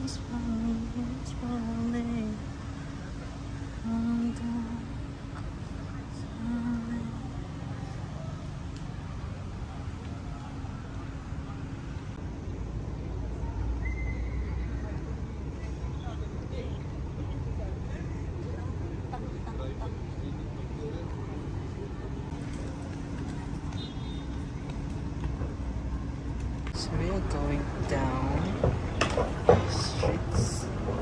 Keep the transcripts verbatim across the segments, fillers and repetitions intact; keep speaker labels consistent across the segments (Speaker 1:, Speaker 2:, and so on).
Speaker 1: So we are going down streets.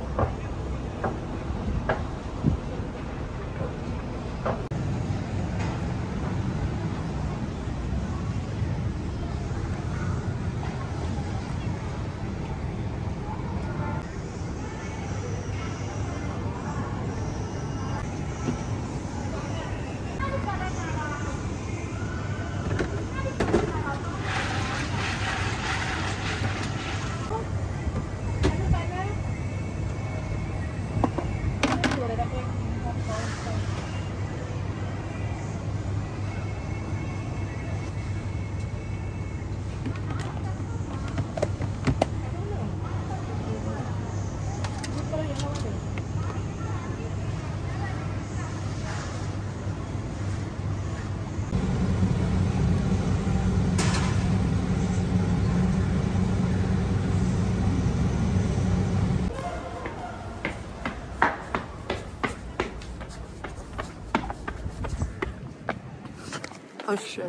Speaker 1: Oh shit.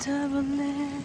Speaker 1: double.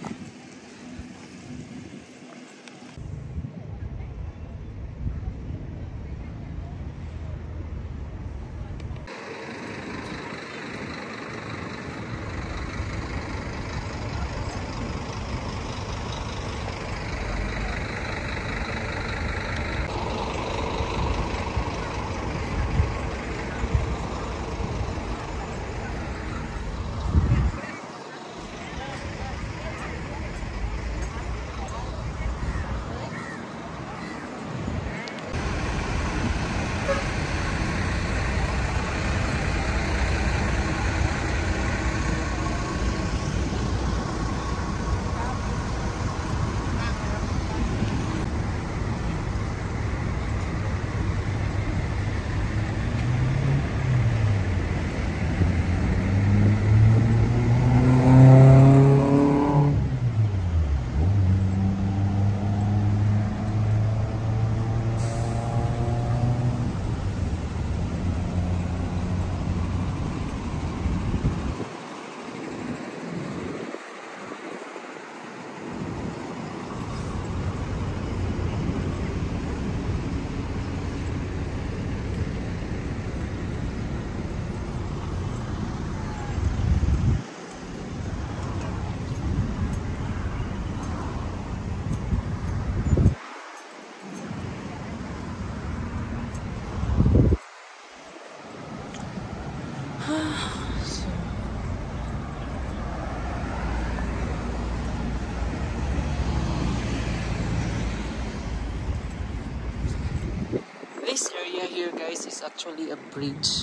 Speaker 1: This area here, guys, is actually a bridge.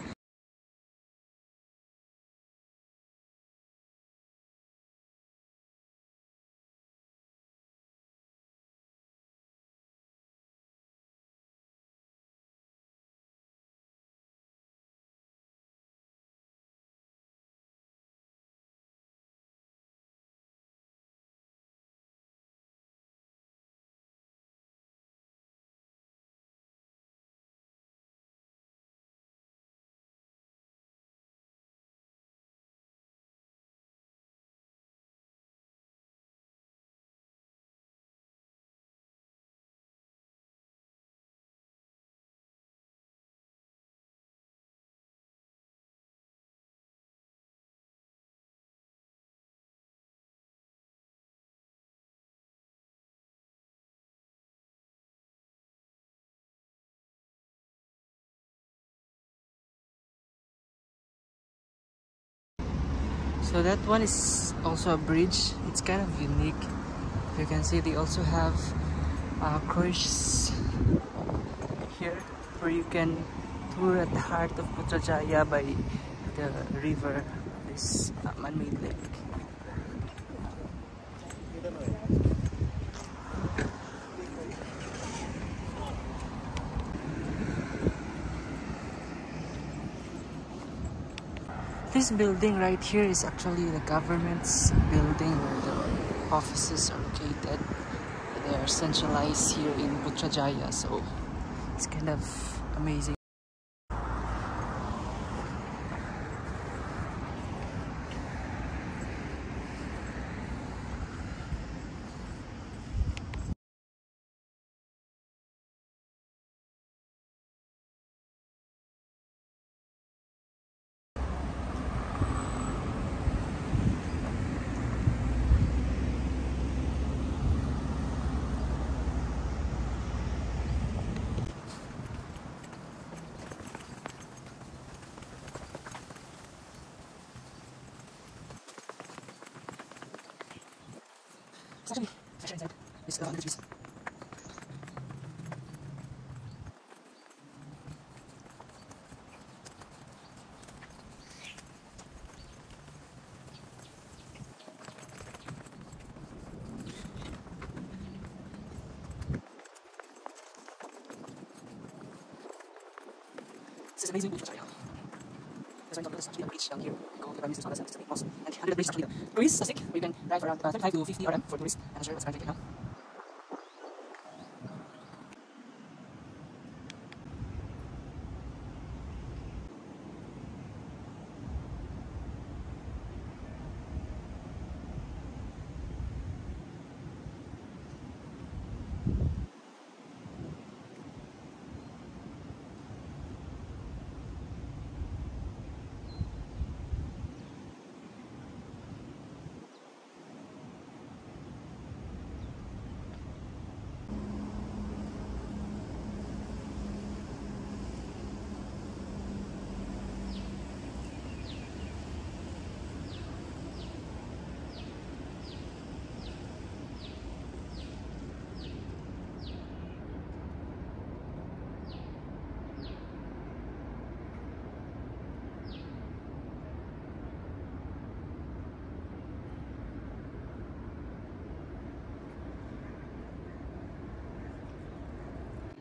Speaker 1: So that one is also a bridge. It's kind of unique. You can see they also have uh, cruise here where you can tour at the heart of Putrajaya by the river, this uh, man-made lake. This building right here is actually the government's building where the offices are located. They are centralized here in Putrajaya, so it's kind of amazing. It's actually fresher inside. It's uh, under the trees. This is amazing beach area. There's one there's actually a bridge down here. You go to the Mister Thomas and it's a big mosque. And under the bridge is actually the cruise stick where you can drive around uh, thirty-five to fifty R M for tourists. I'm not sure what's the price right now.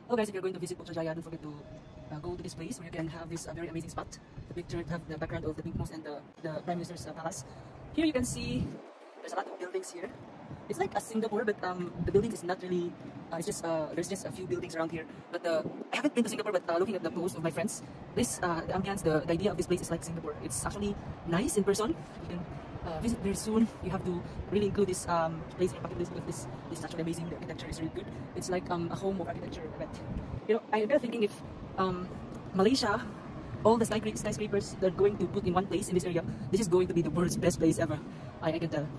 Speaker 1: Hello guys, if you're going to visit Putrajaya, don't forget to uh, go to this place where you can have this uh, very amazing spot. The picture have the background of the Pink Moss and the, the Prime Minister's uh, palace. Here you can see there's a lot of buildings here. It's like a Singapore, but um, the buildings is not really, uh, it's just, uh, there's just a few buildings around here. But uh, I haven't been to Singapore, but uh, looking at the posts of my friends, this, uh, the ambience, the, the idea of this place is like Singapore. It's actually nice in person. You can uh, visit very soon. You have to really include this um, place in your bucket list because this, this is actually amazing. The architecture is really good. It's like um, a home of architecture. But, you know, I'm kind of thinking if um, Malaysia, all the sky skyscrapers they're going to put in one place in this area, this is going to be the world's best place ever. I, I can tell.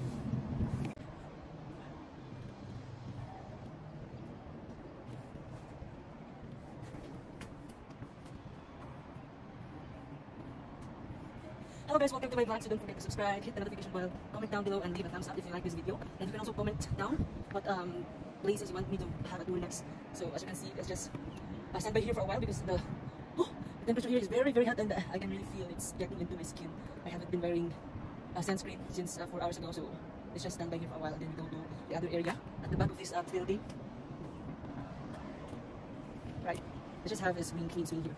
Speaker 1: Hello guys, welcome to my vlog. So don't forget to subscribe, hit the notification bell, comment down below and leave a thumbs up if you like this video. And you can also comment down what um, places you want me to have a tour next. So as you can see, let's just uh, stand by here for a while because the, oh, the temperature here is very very hot and uh, I can really feel it's getting into my skin. I haven't been wearing uh, sunscreen since uh, four hours ago, so let's just stand by here for a while and then we go to the other area at the back of this uh, building. Right, let's just have a swing, clean swing here.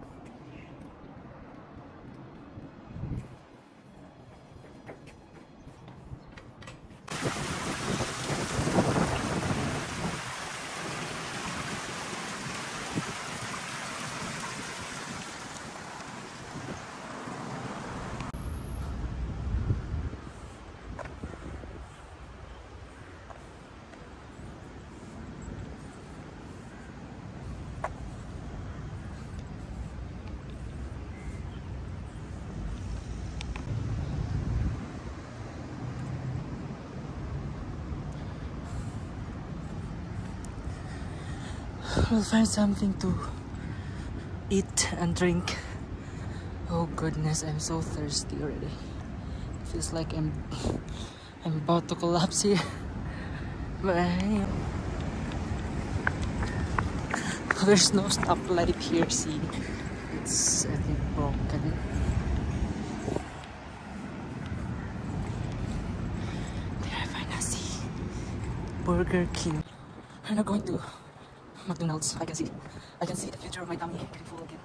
Speaker 1: We'll find something to eat and drink. Oh goodness, I'm so thirsty already. Feels like I'm I'm about to collapse here. But anyway, there's no stoplight here. See, it's I think broken. There I find a see Burger King. We're not going to McDonald's. I can see, I can see the future of my tummy getting full again.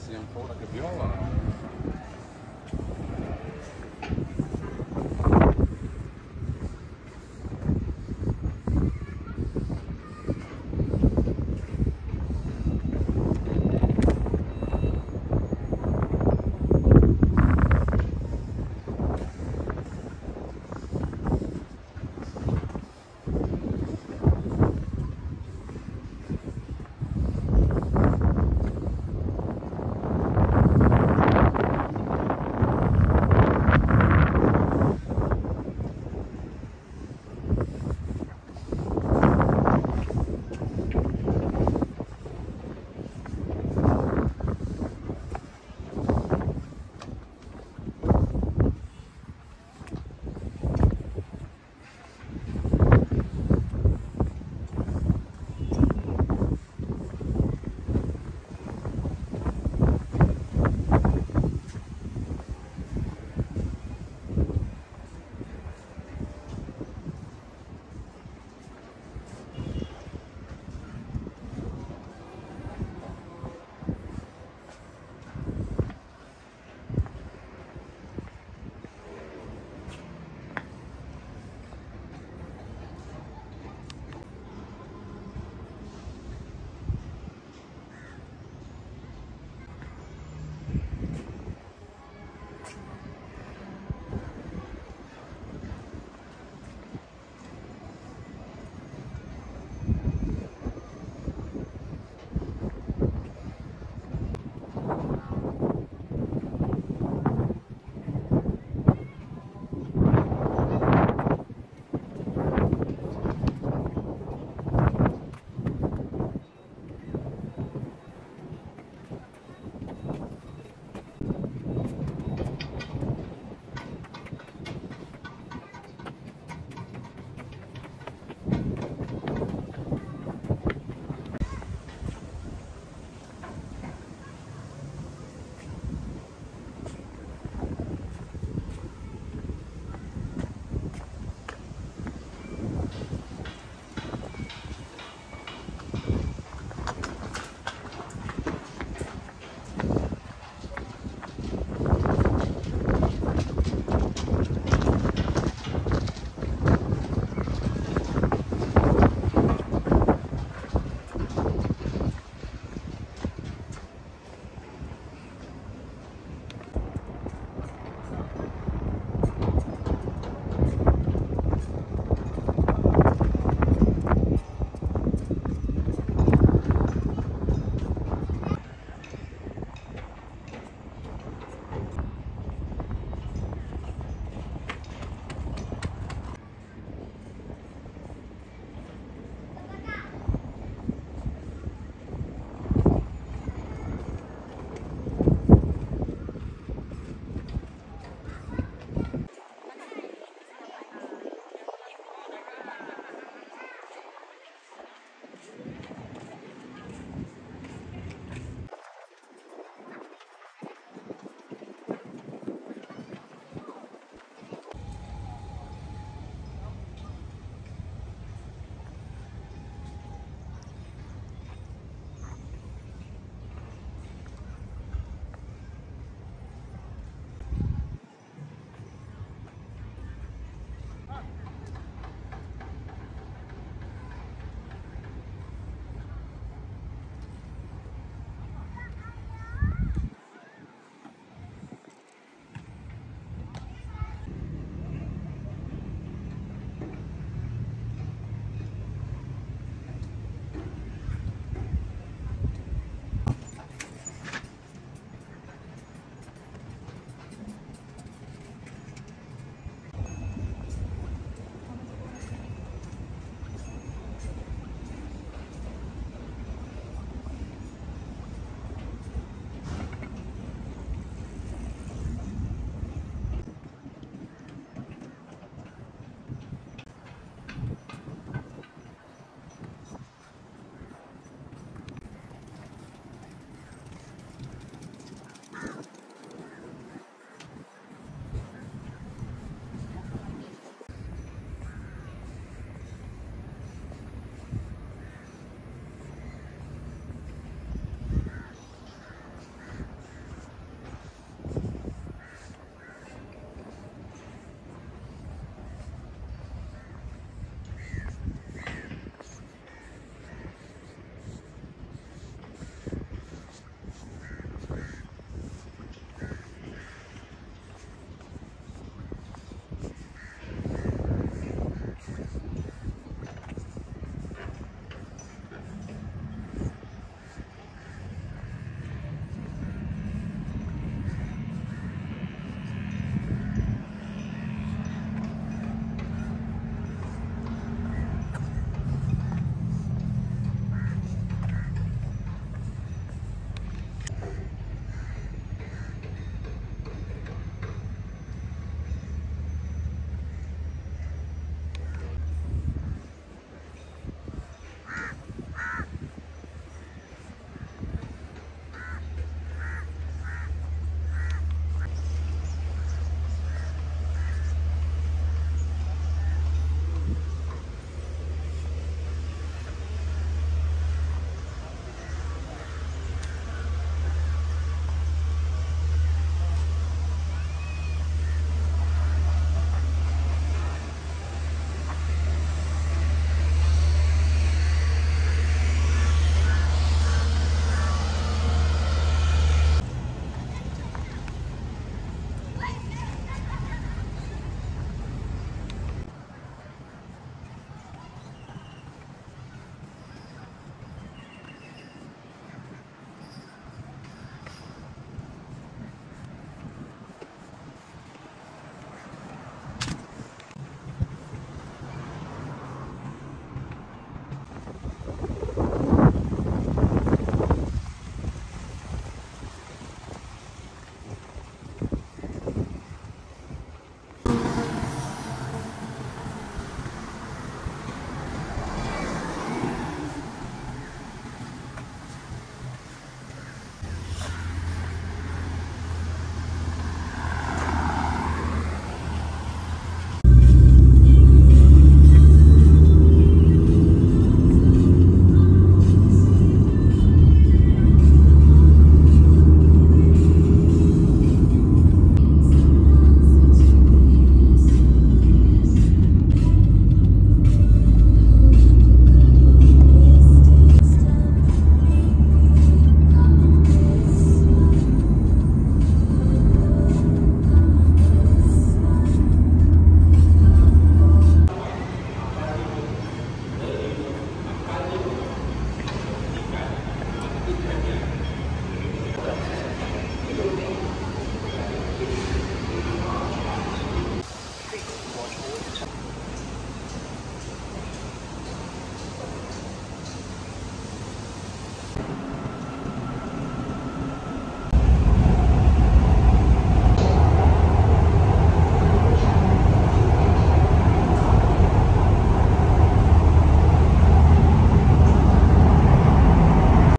Speaker 2: sia ancora che viola.